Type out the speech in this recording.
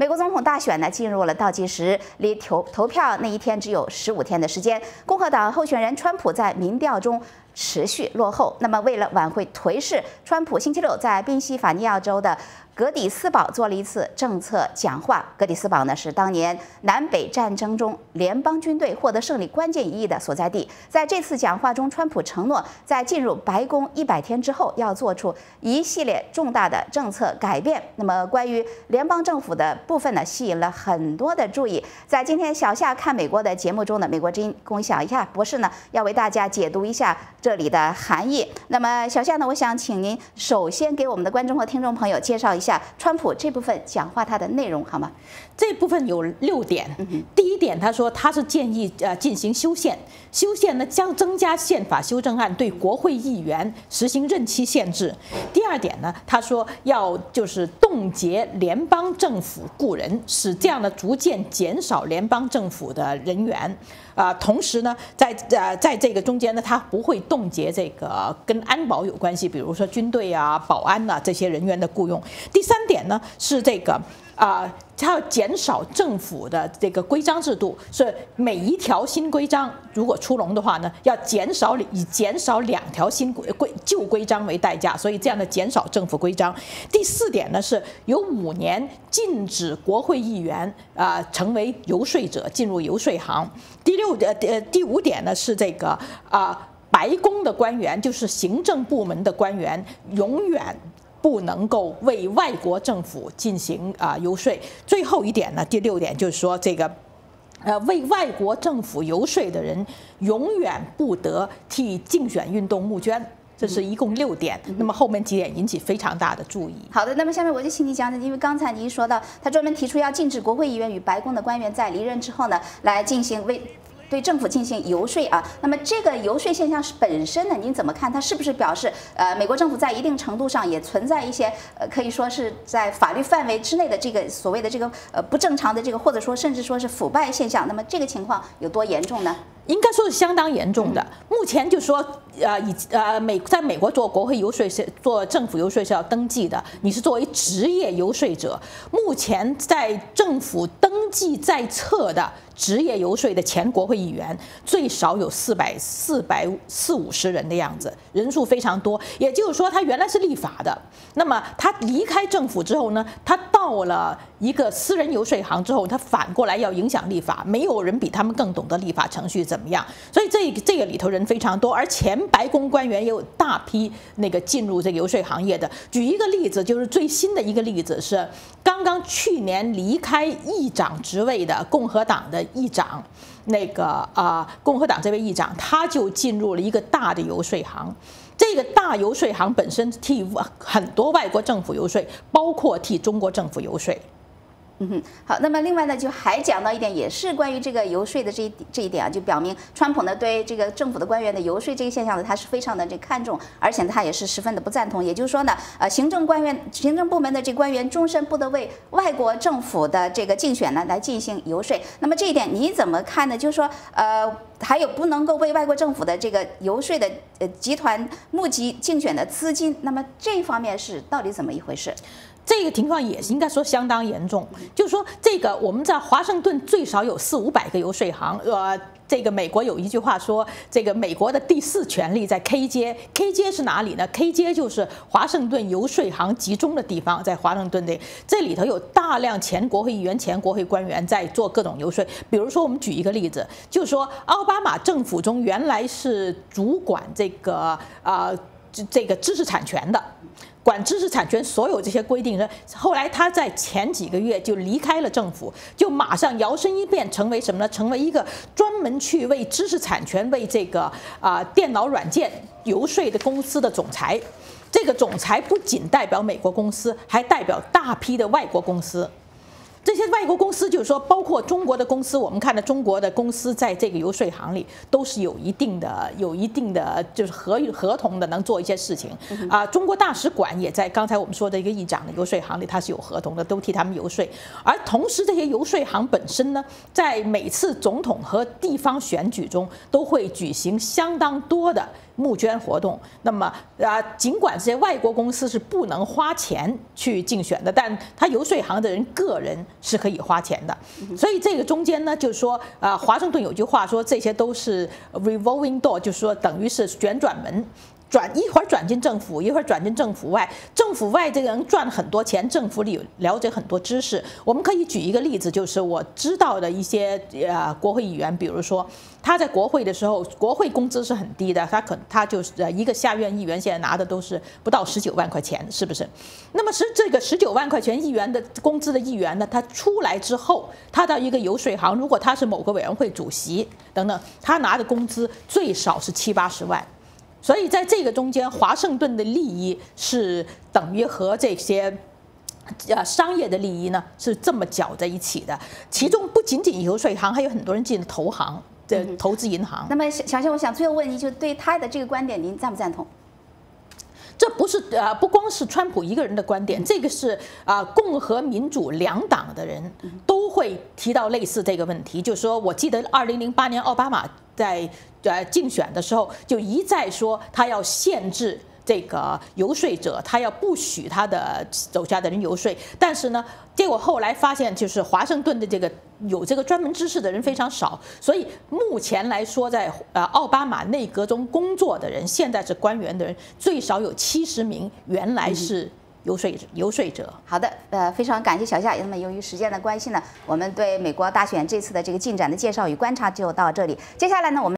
美国总统大选呢进入了倒计时，离投票那一天只有15天的时间。共和党候选人川普在民调中持续落后。那么，为了挽回颓势，川普星期六在宾夕法尼亚州的格底斯堡做了一次政策讲话。格底斯堡呢是当年南北战争中联邦军队获得胜利关键一役的所在地。在这次讲话中，川普承诺在进入白宫100天之后，要做出一系列重大的政策改变。那么，关于联邦政府的部分呢，吸引了很多的注意。在今天小夏看美国的节目中呢，美国之音龚小夏博士呢要为大家解读一下这里的含义。那么，小夏呢，我想请您首先给我们的观众和听众朋友介绍一下川普这部分讲话它的内容好吗？ 这部分有6点。第一点，他说他是建议进行修宪呢将增加宪法修正案对国会议员实行任期限制。第二点呢，他说要就是冻结联邦政府雇人，使这样的逐渐减少联邦政府的人员。同时呢，在这个中间呢，他不会冻结这个跟安保有关系，比如说军队啊、保安啊这些人员的雇佣。第三点呢是这个它要减少政府的这个规章制度，是每一条新规章如果出笼的话呢，要以减少2条旧规章为代价，所以这样的减少政府规章。第四点呢是有5年禁止国会议员成为游说者，进入游说行。第5点呢是这个白宫的官员，就是行政部门的官员，永远不能够为外国政府进行游说。最后一点呢，第6点就是说这个为外国政府游说的人永远不得替竞选运动募捐。这是一共6点，那么后面几点引起非常大的注意。 好的，那么下面我就请你讲讲，因为刚才您说到，他专门提出要禁止国会议员与白宫的官员在离任之后呢，来进行对政府进行游说啊。那么这个游说现象是本身呢，您怎么看？它是不是表示美国政府在一定程度上也存在一些可以说是在法律范围之内的这个所谓的这个不正常的这个，或者说甚至说是腐败现象？那么这个情况有多严重呢？ 应该说是相当严重的。目前就说在美国做国会游说做政府游说是要登记的，你是作为职业游说者。目前在政府登记在册的职业游说的前国会议员最少有450人的样子，人数非常多。也就是说，他原来是立法的，那么他离开政府之后呢，他到了一个私人游说行之后，他反过来要影响立法，没有人比他们更懂得立法程序怎么样。所以这个里头人非常多，而前白宫官员也有大批进入这个游说行业的。举一个例子，就是最新的一个例子是刚刚去年离开议长职位的共和党的议长，共和党这位议长他就进入了一个大的游说行。这个大游说行本身替很多外国政府游说，包括替中国政府游说。 好，那么另外呢，就还讲到一点，也是关于这个游说的这一点啊，就表明川普呢对这个政府的官员的游说这个现象呢，他是非常的看重，而且他也是十分的不赞同。也就是说呢，行政部门的这官员终身不得为外国政府的这个竞选呢来进行游说。那么这一点你怎么看呢？就是说，还有不能够为外国政府的这个游说的集团募集竞选的资金，那么这方面是到底怎么一回事？ 这个情况也是应该说相当严重，就是说这个我们在华盛顿最少有400-500个游说行，这个美国有一句话说，这个美国的第4权力在 K 街。K 街是哪里呢？ K 街就是华盛顿游说行集中的地方，在华盛顿这里头有大量前国会议员、前国会官员在做各种游说。比如说，我们举一个例子，就是说奥巴马政府中原来是主管这个知识产权的。管知识产权所有这些规定，后来他在前几个月就离开了政府，就马上摇身一变成为什么呢？成为一个专门去为知识产权、为这个电脑软件游说的公司的总裁。这个总裁不仅代表美国公司，还代表大批的外国公司。这些外国公司就是说，包括中国的公司，我们看到中国的公司在这个游说行里都是有一定的就是合同的，能做一些事情中国大使馆也在刚才我们说的一个议长的游说行里，它是有合同的，都替他们游说。而同时，这些游说行本身呢，在每次总统和地方选举中都会举行相当多的募捐活动。那么尽管这些外国公司是不能花钱去竞选的，但他游说行的人个人是可以花钱的。所以这个中间呢，就是说华盛顿有句话说，这些都是 revolving door， 就是说等于是旋转门。一会儿转进政府，一会儿转进政府外。政府外这个人赚很多钱，政府里了解很多知识。我们可以举一个例子，就是我知道的一些国会议员，比如说他在国会的时候，国会工资是很低的，他就是一个下院议员现在拿的都是不到19万块钱，是不是？那么这个19万块钱议员的工资的议员呢，他出来之后，他到一个游说行，如果他是某个委员会主席等等，他拿的工资最少是70、80万。所以在这个中间，华盛顿的利益是等于和这些商业的利益呢是这么搅在一起的。其中不仅仅游说行，还有很多人进了投行的投资银行。 那么小谢，我想最后问你，就对他的这个观点，您赞不赞同？ 这不光是川普一个人的观点，这个是共和民主两党的人都会提到类似这个问题。就是说我记得2008年奥巴马在竞选的时候就一再说他要限制这个游说者，他要不许他的手下的人游说。但是呢，结果后来发现，就是华盛顿的有这个专门知识的人非常少，所以目前来说，在奥巴马内阁中工作的人，现在是官员的人，最少有70名原来是游说者。 好的，非常感谢小夏。那么由于时间的关系呢，我们对美国大选这次的这个进展的介绍与观察就到这里。接下来呢，我们